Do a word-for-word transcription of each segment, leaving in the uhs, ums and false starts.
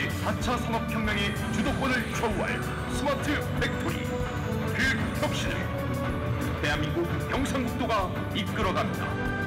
사 차 산업혁명의 주도권을 좌우할 스마트 팩토리. 그 혁신을 대한민국 경상북도가 이끌어갑니다.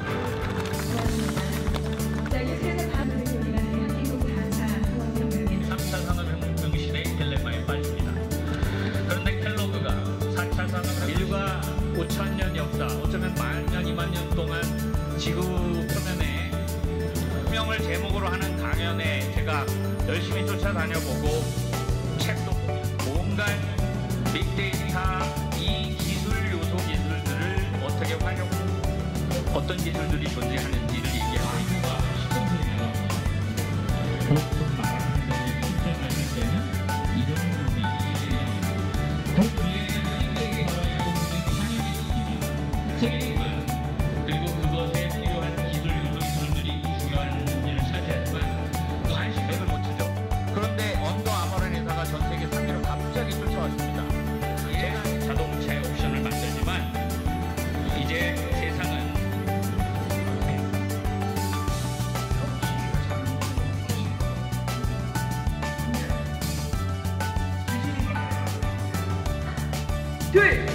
삼 차 산업혁명 시대의 딜레마에 빠집니다. 그런데 켈로그가 사 차 산업혁명, 인류가 오천 년 역사, 어쩌면 만 년, 이만 년 동안 지구 표면에 혁명을 제목으로 하는 강연에 제가 열심히 쫓아다녀보고 책도 보고 온갖 빅데이터, 이 기술 요소 기술들을 어떻게 활용, 어떤 기술들이 존재하는지를 얘기합니다. 보통 말하는데 실제 말할 때는 이런 부분이 그 뒤에 세계에 걸어있고 있는 세계관, 그리고 그것에 필요한 기술 요소 기술들이 중요한 문제를 차지하지만 또 안심백을 못 치죠. 그런데 언더 아머런 회사가 전 세계 삼 위로 갑자기 쫓아왔습니다. 제가 자동차의 옵션을 만들지만 이제 세상은 둘